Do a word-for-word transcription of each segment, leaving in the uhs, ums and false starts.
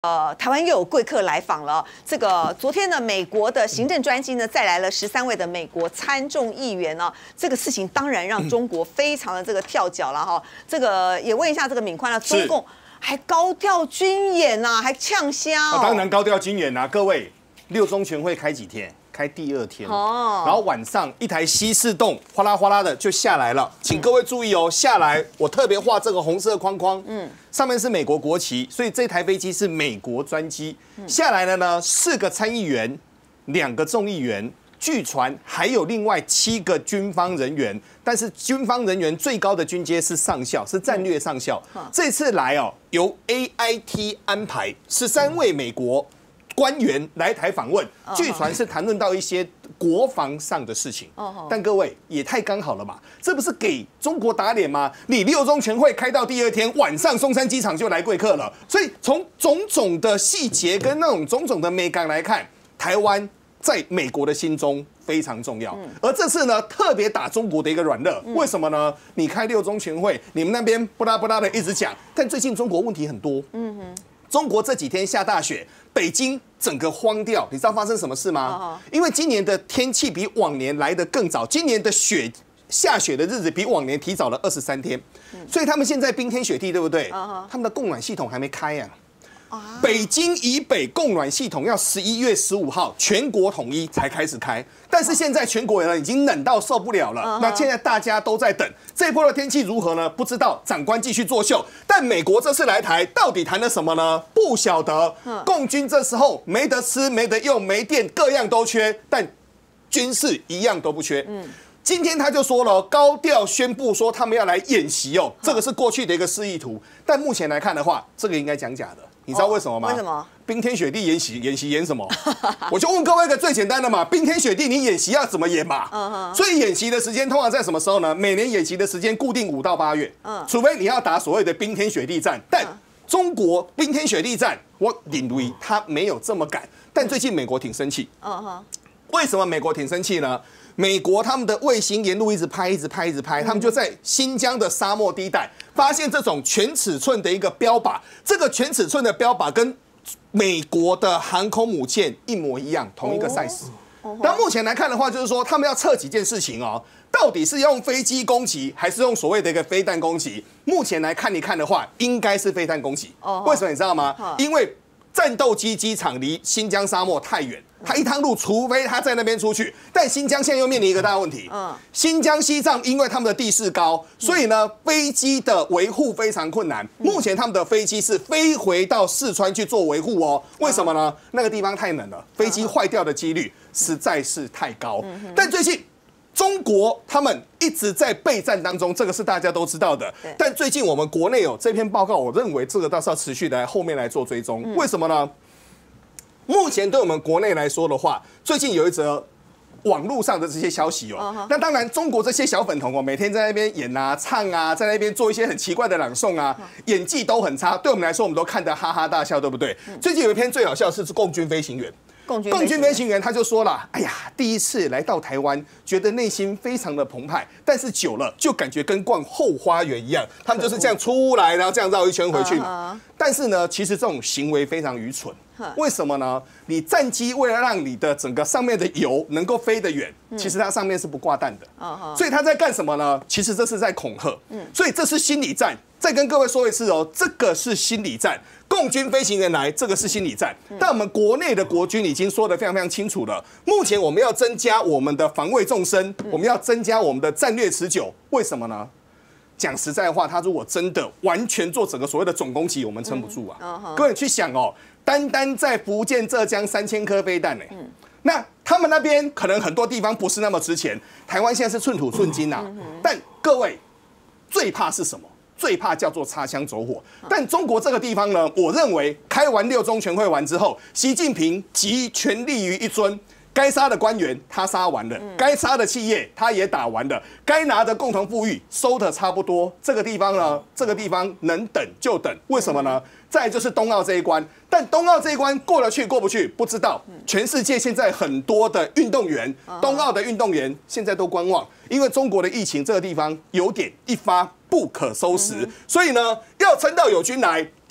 呃，台湾又有贵客来访了。这个昨天呢，美国的行政专机呢，再来了十三位的美国参众议员呢，这个事情当然让中国非常的这个跳脚了哈。这个也问一下这个敏宽了，中共还高调军演呐、啊，还呛虾、哦啊。当然高调军演啊，各位，六中全会开几天？开第二天，哦，然后晚上一台西式洞哗啦哗啦的就下来了，请各位注意哦，下来我特别画这个红色框框，嗯，上面是美国国旗，所以这台飞机是美国专机，下来了呢，四个参议员，两个众议员，据传还有另外七个军方人员，但是军方人员最高的军阶是上校，是战略上校，这次来哦，由 A I T 安排十三位美国官员来台访问，据传是谈论到一些国防上的事情。但各位也太刚好了嘛，这不是给中国打脸吗？你六中全会开到第二天晚上，松山机场就来贵客了。所以从种种的细节跟那种种种的美感来看，台湾在美国的心中非常重要。而这次呢，特别打中国的一个软肋，为什么呢？你开六中全会，你们那边不拉不拉的一直讲，但最近中国问题很多。嗯哼。中国这几天下大雪，北京整个荒掉，你知道发生什么事吗？ Uh-huh. 因为今年的天气比往年来得更早，今年的雪下雪的日子比往年提早了二十三天，所以他们现在冰天雪地，对不对？ Uh-huh. 他们的供暖系统还没开呀、啊。北京以北供暖系统要十一月十五号全国统一才开始开，但是现在全国人已经冷到受不了了。Uh-huh. 那现在大家都在等这一波的天气如何呢？不知道，长官继续作秀。但美国这次来台到底谈了什么呢？不晓得。共军这时候没得吃、没得用、没电，各样都缺，但军事一样都不缺。嗯。今天他就说了，高调宣布说他们要来演习哦，这个是过去的一个示意图，但目前来看的话，这个应该讲假的。你知道为什么吗？ 为什么？ 冰天雪地演习，演习演什么？我就问各位一个最简单的嘛，冰天雪地你演习要怎么演嘛？ Uh-huh. 所以演习的时间通常在什么时候呢？每年演习的时间固定五到八月， uh-huh. 除非你要打所谓的冰天雪地战。但中国冰天雪地战，我认为他没有这么赶。但最近美国挺生气。Uh-huh. 为什么美国挺生气呢？美国他们的卫星沿路一直拍，一直拍，一直拍，他们就在新疆的沙漠地带发现这种全尺寸的一个标靶，这个全尺寸的标靶跟美国的航空母舰一模一样，同一个 size。但目前来看的话，就是说他们要测几件事情哦，到底是用飞机攻击，还是用所谓的一个飞弹攻击？目前来看一看的话，应该是飞弹攻击。为什么你知道吗？因为战斗机机场离新疆沙漠太远。他一趟路，除非他在那边出去，但新疆现在又面临一个大问题。嗯，新疆、西藏因为他们的地势高，所以呢，飞机的维护非常困难。目前他们的飞机是飞回到四川去做维护哦。为什么呢？那个地方太冷了，飞机坏掉的几率实在是太高。但最近中国他们一直在备战当中，这个是大家都知道的。但最近我们国内有这篇报告，我认为这个倒是要持续的后面来做追踪。为什么呢？目前对我们国内来说的话，最近有一则网络上的这些消息哦。Uh-huh. 那当然，中国这些小粉红哦，每天在那边演啊、唱啊，在那边做一些很奇怪的朗诵啊， uh-huh. 演技都很差。对我们来说，我们都看得哈哈大笑，对不对？嗯、最近有一篇最好笑的是共军飞行员。共军飞行员他就说了：“哎呀，第一次来到台湾，觉得内心非常的澎湃，但是久了就感觉跟逛后花园一样。他们就是这样出来，然后这样绕一圈回去嘛。Uh-huh. 但是呢，其实这种行为非常愚蠢。为什么呢？你战机为了让你的整个上面的油能够飞得远，其实它上面是不挂弹的。Uh-huh. 所以他在干什么呢？其实这是在恐吓。所以这是心理战。再跟各位说一次哦，这个是心理战。共军飞行员来，这个是心理战。但我们国内的国军已经说得非常非常清楚了。目前我们要增加我们的防卫纵深，我们要增加我们的战略持久。为什么呢？讲实在话，他如果真的完全做整个所谓的总攻击，我们撑不住啊。Uh-huh. 各位去想哦，单单在福建、浙江三千颗飞弹呢、欸，那他们那边可能很多地方不是那么值钱。台湾现在是寸土寸金啊。但各位最怕是什么？最怕叫做擦枪走火。但中国这个地方呢，我认为开完六中全会完之后，习近平集权力于一尊。该杀的官员他杀完了，该杀的企业他也打完了，该拿的共同富裕收的差不多。这个地方呢，这个地方能等就等。为什么呢？再来就是冬奥这一关，但冬奥这一关过得去过不去不知道。全世界现在很多的运动员，冬奥的运动员现在都观望，因为中国的疫情这个地方有点一发不可收拾，所以呢，要撑到友军来。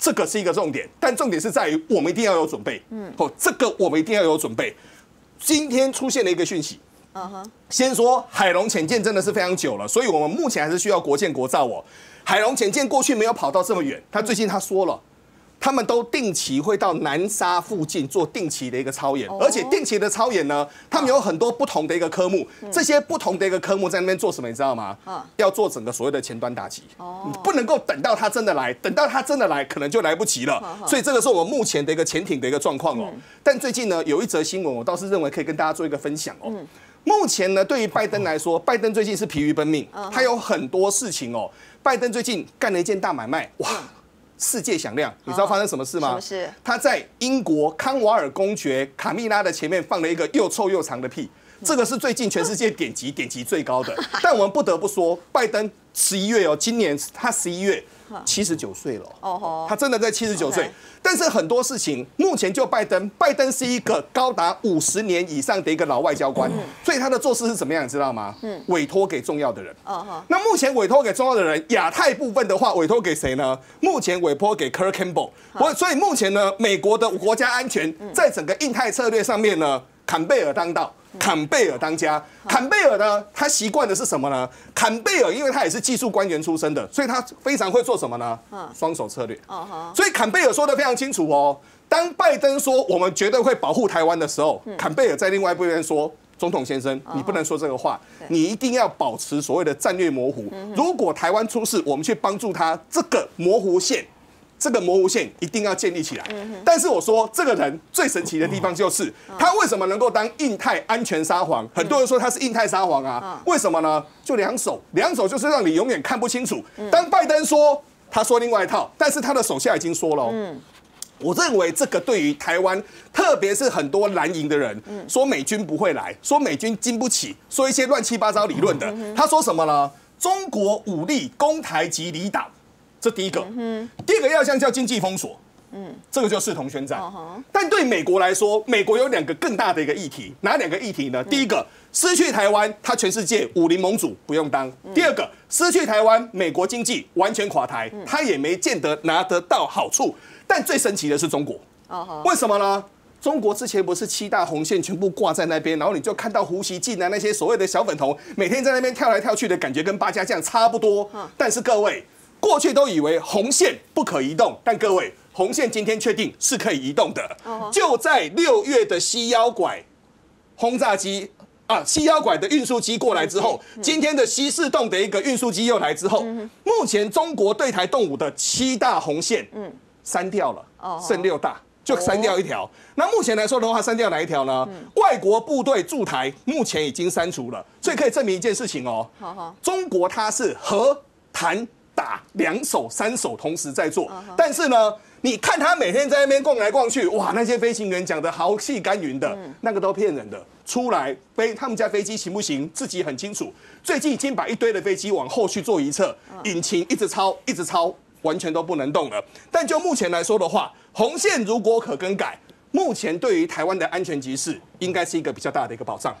这个是一个重点，但重点是在于我们一定要有准备。嗯，哦，这个我们一定要有准备。今天出现了一个讯息。Uh huh. 先说海龙潜舰真的是非常久了，所以我们目前还是需要国建国造哦。海龙潜舰过去没有跑到这么远，他最近他说了，他们都定期会到南沙附近做定期的一个操演， oh. 而且定期的操演呢，他们有很多不同的一个科目， uh. 这些不同的一个科目在那边做什么，你知道吗？ Uh. 要做整个所谓的前端打击， oh. 你不能够等到他真的来，等到他真的来，可能就来不及了。Uh. 所以这个是我们目前的一个潜艇的一个状况哦。Uh. 但最近呢，有一则新闻，我倒是认为可以跟大家做一个分享哦。Uh. 目前呢，对于拜登来说，拜登最近是疲于奔命，他有很多事情哦。拜登最近干了一件大买卖，哇，世界响亮。你知道发生什么事吗？什么事？他在英国康瓦尔公爵卡蜜拉的前面放了一个又臭又长的屁，这个是最近全世界点击点击最高的。但我们不得不说，拜登十一月哦，今年他十一月七十九岁了，哦，他真的在七十九岁。但是很多事情，目前就拜登，拜登是一个高达五十年以上的一个老外交官，嗯、所以他的做事是怎么样，你知道吗？嗯，委托给重要的人。哦、那目前委托给重要的人，亚太部分的话，委托给谁呢？目前委托给 Kirk Campbell。我所以目前呢，美国的国家安全在整个印太策略上面呢，坎贝尔当道。坎贝尔当家，坎贝尔呢，他习惯的是什么呢？坎贝尔因为他也是技术官员出身的，所以他非常会做什么呢？双手策略。所以坎贝尔说得非常清楚哦。当拜登说我们绝对会保护台湾的时候，坎贝尔在另外一边说，总统先生，你不能说这个话，你一定要保持所谓的战略模糊。如果台湾出事，我们去帮助他，这个模糊线。这个模糊线一定要建立起来，但是我说这个人最神奇的地方就是他为什么能够当印太安全沙皇？很多人说他是印太沙皇啊，为什么呢？就两手，两手就是让你永远看不清楚。当拜登说他说另外一套，但是他的手下已经说了、哦。我认为这个对于台湾，特别是很多蓝营的人，说美军不会来，说美军经不起，说一些乱七八糟理论的。他说什么呢？中国武力攻台及离岛。这第一个，嗯、第二个要项叫经济封锁，嗯，这个就视同宣战。Uh-huh. 但对美国来说，美国有两个更大的一个议题，哪两个议题呢？嗯、第一个，失去台湾，它全世界武林盟主不用当；嗯、第二个，失去台湾，美国经济完全垮台，嗯、它也没见得拿得到好处。但最神奇的是中国， uh-huh. 为什么呢？中国之前不是七大红线全部挂在那边，然后你就看到胡锡进啊那些所谓的小粉红，每天在那边跳来跳去的感觉跟八家将差不多。Uh-huh. 但是各位。过去都以为红线不可移动，但各位，红线今天确定是可以移动的。Uh-huh. 就在六月的西腰拐轰炸机啊，西腰拐的运输机过来之后， uh-huh. 今天的西四洞的一个运输机又来之后， uh-huh. 目前中国对台动武的七大红线，嗯，删掉了， uh-huh. 剩六大。就删掉一条。那目前来说的话，删掉哪一条呢？嗯、外国部队驻台目前已经删除了，所以可以证明一件事情哦。好好中国它是和谈。打两手三手同时在做， uh-huh. 但是呢，你看他每天在那边逛来逛去，哇，那些飞行员讲的豪气干云的，嗯、那个都骗人的。出来飞他们家飞机行不行，自己很清楚。最近已经把一堆的飞机往后去做一测， uh-huh. 引擎一直超一直超，完全都不能动了。但就目前来说的话，红线如果可更改，目前对于台湾的安全局势应该是一个比较大的一个保障。